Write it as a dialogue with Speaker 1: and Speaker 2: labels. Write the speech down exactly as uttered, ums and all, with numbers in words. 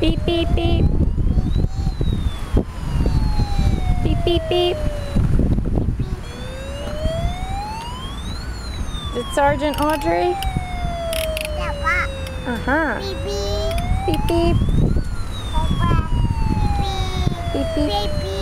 Speaker 1: Beep, beep, beep. Beep, beep, beep. Is it Sergeant Audrey? Uh-huh.
Speaker 2: Beep, beep.
Speaker 1: Beep, beep.
Speaker 2: Papa. Beep,
Speaker 1: Beep, beep.
Speaker 2: beep. Beep, beep.